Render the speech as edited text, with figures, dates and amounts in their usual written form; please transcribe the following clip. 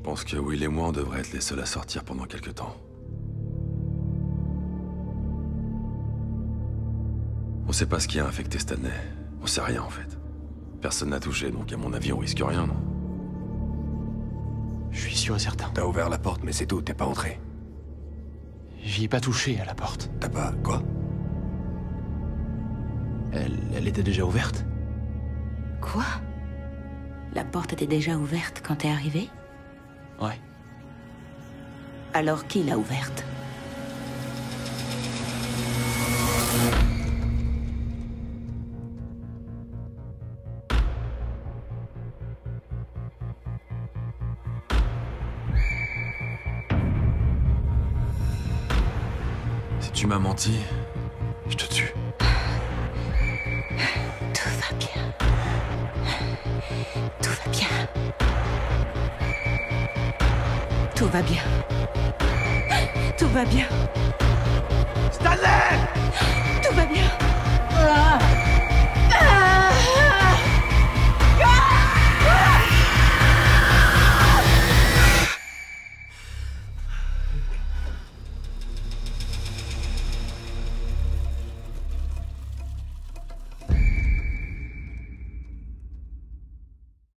pense que Will et moi, on devrait être les seuls à sortir pendant quelque temps. On sait pas ce qui a infecté Stanley. On sait rien, en fait. Personne n'a touché, donc à mon avis, on risque rien, non? Je suis sûr et certain. T'as ouvert la porte, mais c'est tout, t'es pas entré. J'y ai pas touché à la porte. T'as pas... quoi? Elle était déjà ouverte? Quoi? La porte était déjà ouverte quand t'es arrivé? Ouais. Alors qui l'a ouverte? Si tu m'as menti, je te tue. Tout va bien. Tout va bien. Tout va bien. Tout va bien. Stanley! Tout va bien.